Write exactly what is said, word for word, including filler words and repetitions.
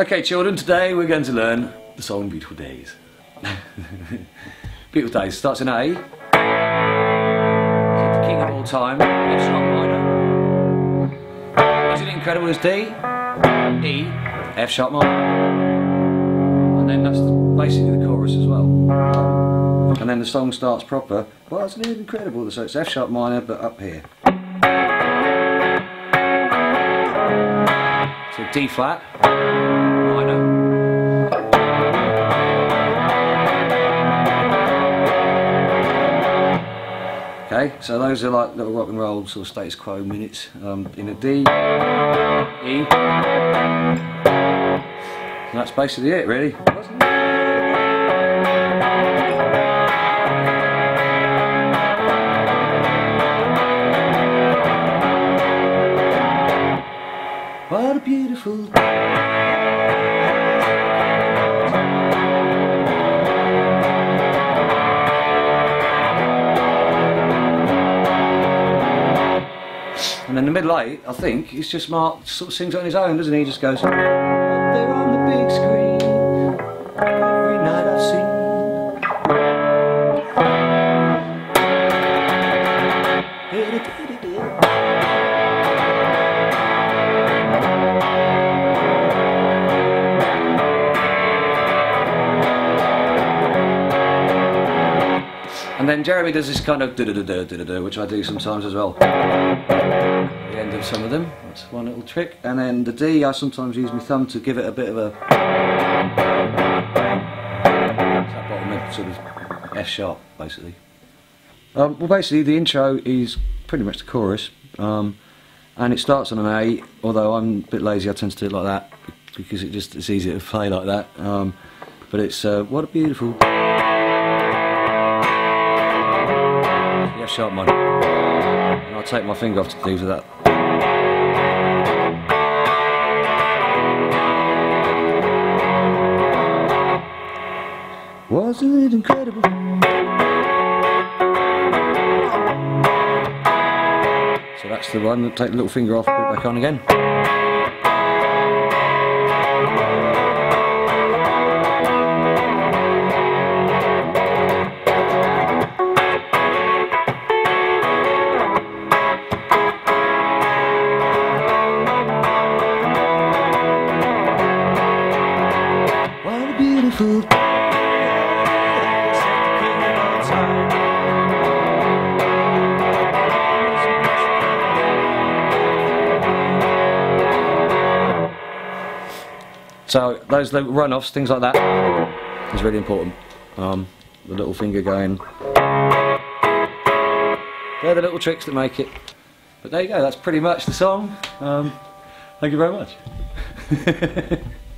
Okay children, today we're going to learn the song Beautiful Days. Beautiful Days starts in A. So the king of all time, F sharp minor. Isn't it incredible as D? E, F sharp minor. And then that's basically the chorus as well. And then the song starts proper. Well, isn't it incredible? So it's F sharp minor but up here. So D flat, minor. Okay, so those are like little rock and roll sort of status quo minutes. Um, in a D, E. And that's basically it, really. What a beautiful day. And then the middle eight, I think, it's just Mark sort of sings it on his own, doesn't he? He just goes, up there on the big screen, every night I've seen. And then Jeremy does this kind of da-da-da-da-da-da, which I do sometimes as well. The end of some of them, that's one little trick. And then the D, I sometimes use my thumb to give it a bit of a... that bottom sort of F sharp, basically. Um, well, basically the intro is pretty much the chorus. Um, and it starts on an A, although I'm a bit lazy, I tend to do it like that, because it just it's easier to play like that. Um, but it's, uh, what a beautiful... F sharp minor. And I'll take my finger off to do with that. Wasn't it incredible? So that's the one. Take the little finger off, put it back on again. Beautiful day. So those little run-offs, things like that, is really important. Um, the little finger going. They're the little tricks that make it. But there you go, that's pretty much the song. Um, thank you very much.